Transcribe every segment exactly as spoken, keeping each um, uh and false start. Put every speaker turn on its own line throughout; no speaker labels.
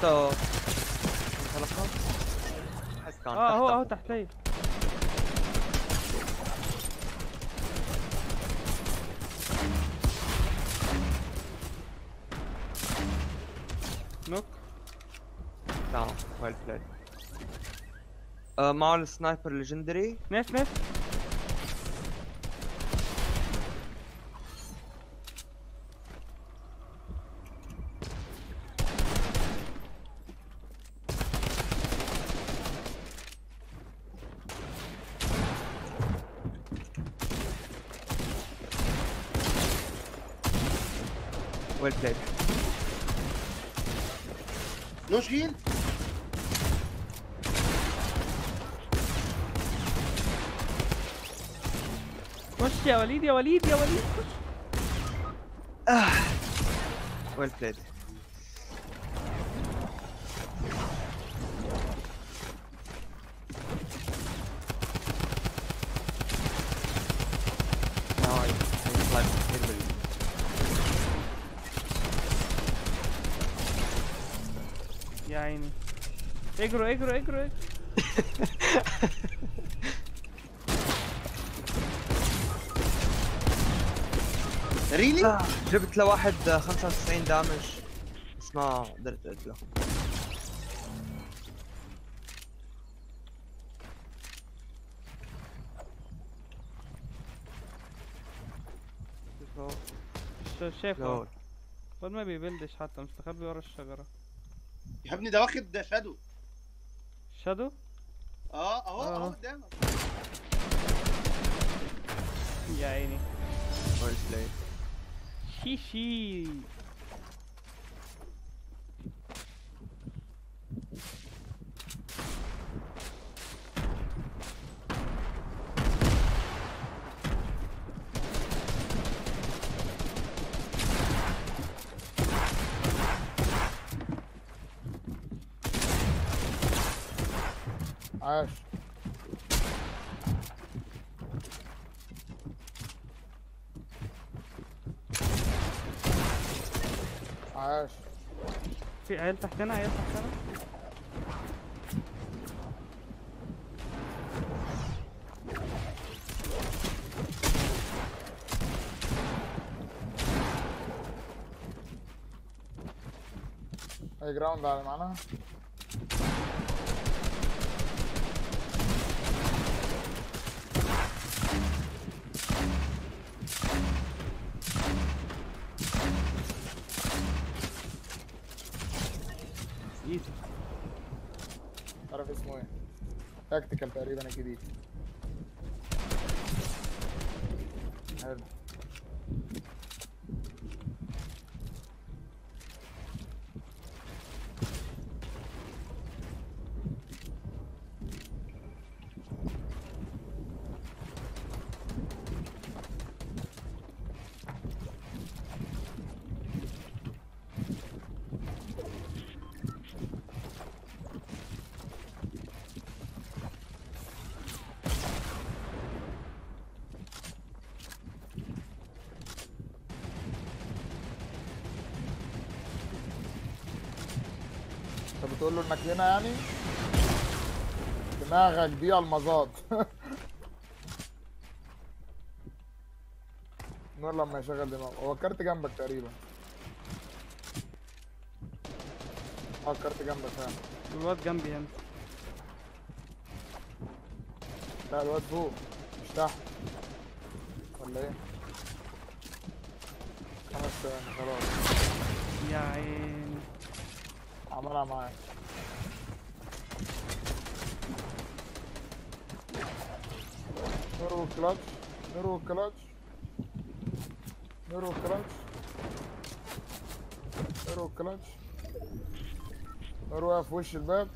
تحته انطلقت. حس كان
اه اهو
تحته.
اهو تحتي. نوك.
تمام ويل بلاي. آه معه السنايبر ليجندري.
نف نف.
ويل بلاي.
نو شيل.
خش يا وليد يا وليد يا وليد خش.
آه. ويل بلايد.
يا عيني. اجروا اجروا اجروا اجروا.
ريلي؟
جبت لواحد خمسة وتسعين دامج بس ما قدرت اقتله.
شايفه. الواد ما بيبلدش حتى، مستخبي ورا الشجرة.
يا ابني ده واخد شادو.
شادو؟
اه اهو اهو قدامك.
يا عيني.
ويل بلاي.
شيشي.
عاش. عاش.
في عيال تحتنا، عيال تحتنا.
اي جراوند على معانا.
ايزي.
عارف اسمه ايه؟ تاكتيكال تقريبا الجديد. حلو. انت بتقول له انك هنا يعني؟ دماغك دي المظات. نور لما يشغل دماغه. هو الكارت جنبك تقريبا. اه الكارت جنبك فعلا.
الواد جنبي هنا.
لا الواد فوق مش تحت ولا ايه؟ خمس ثواني خلاص.
يا عيني.
عملها معاك. نورو كلاتش نورو كلاتش نورو كلاتش نورو كلاتش. نورو واقف في وش الباب.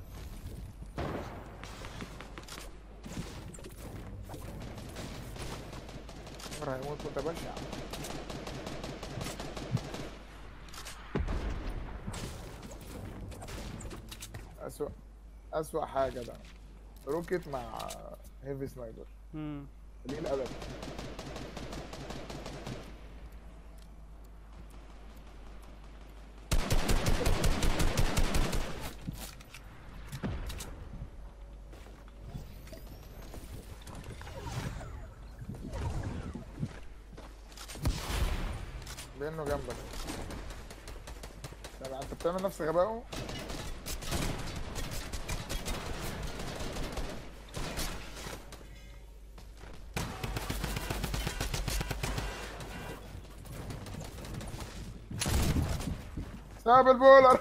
نور هيموت متبشع. أسوأ أسوأ حاجة ده روكيت مع هيفي سنايبر.
امم
ليه الأدب؟ بانه جنبك. طب انت بتعمل نفس غبائه. ساب البولر.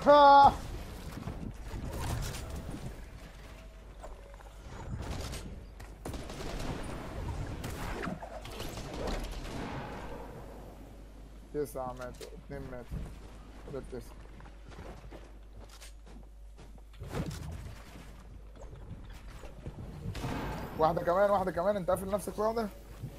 تسعة ماتوا، اتنين ماتوا، فضل تسعة. واحدة كمان، واحدة كمان، انت قافل نفسك في واحدة.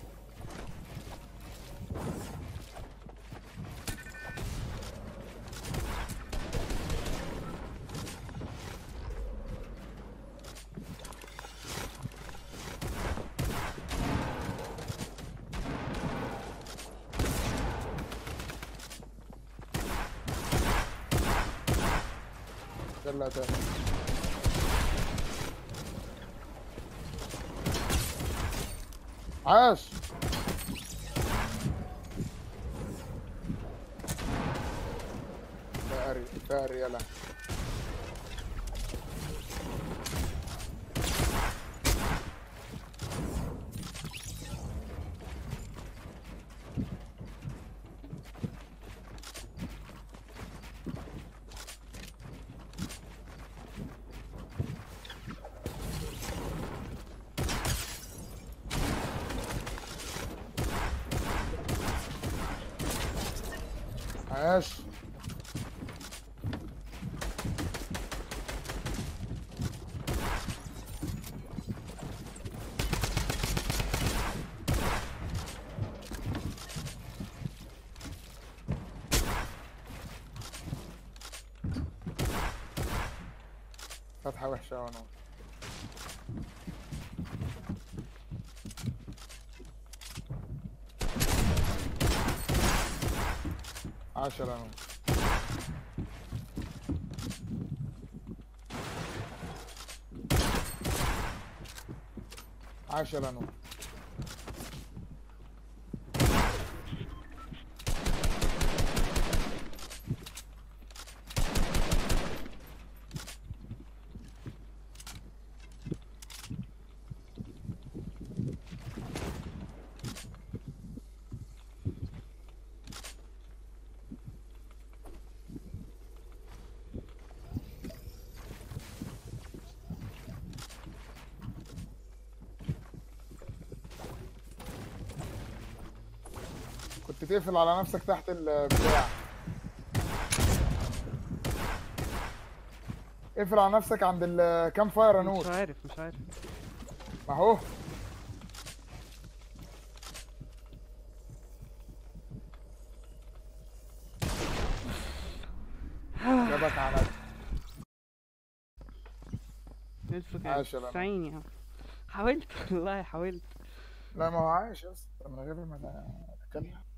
يلا تاني. عاش. فاري فاري يلا. عاش. فتحة وحشة أوي. عشرة نور. عشرة نور. كنت تقفل على نفسك تحت البتاع. اقفل على نفسك عند الكام فاير يا نور.
مش عارف مش عارف.
ما هو جابك على
نفسك
عاش يا بابا.
تسعين يا عم. حاولت والله حاولت.
لا ما هو عايش يا اسطى من غير ما اتكلم.